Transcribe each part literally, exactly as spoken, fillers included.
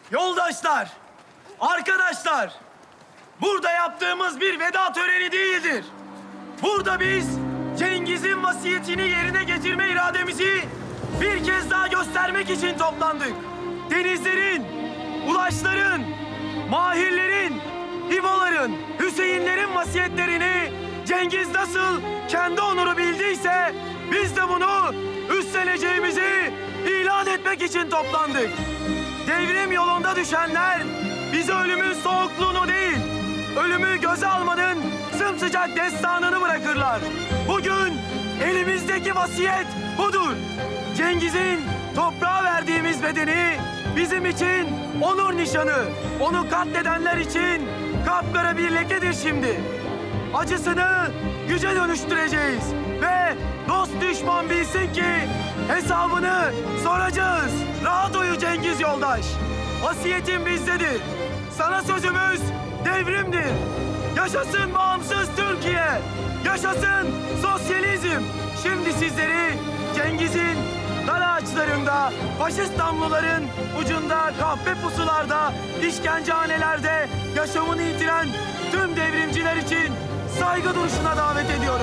Yoldaşlar, arkadaşlar, burada yaptığımız bir veda töreni değildir. Burada biz Cengiz'in vasiyetini yerine getirme irademizi bir kez daha göstermek için toplandık. Denizlerin, Ulaşların, Mahirlerin, İboların, Hüseyinlerin vasiyetlerini Cengiz nasıl kendi onuru bildiyse biz de bunu üstleneceğimizi ilan etmek için toplandık. Devrim yolunda düşenler bize ölümün soğukluğunu değil, ölümü göze almanın sımsıcak destanını bırakırlar. Bugün elimizdeki vasiyet budur. Cengiz'in toprağa verdiğimiz bedeni bizim için onur nişanı. Onu katledenler için kapkara bir lekedir şimdi. Acısını güce dönüştüreceğiz ve dost düşman bilsin ki hesabını soracağız. Rahat uyu Cengiz yoldaş. Vasiyetin bizdedir. Sana sözümüz devrimdir. Yaşasın bağımsız Türkiye. Yaşasın sosyalizm. Şimdi sizleri Cengiz'in dar ağaçlarında, faşist damlaların ucunda, kahpe pusularda, işkencehanelerde yaşamını yitiren tüm devrimciler için saygı duruşuna davet ediyorum.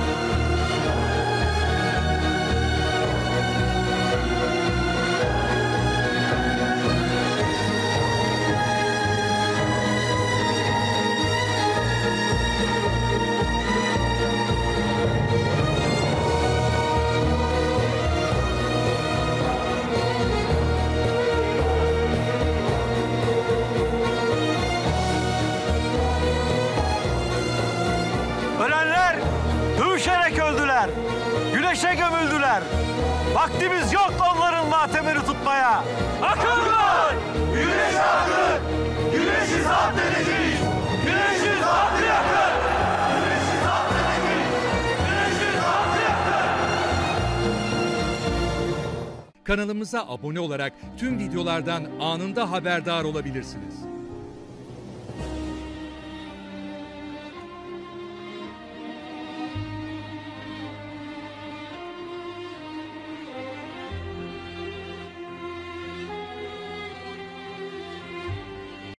Ölenler dövüşerek öldüler, güneşe gömüldüler. Vaktimiz yok onların matemini tutmaya. Akıl var! Güneş haklı! Güneşi zapt edeceğiz! Güneşi zapt yakın! Güneşi zapt edeceğiz! Güneşi zapt yakın! Kanalımıza abone olarak tüm videolardan anında haberdar olabilirsiniz.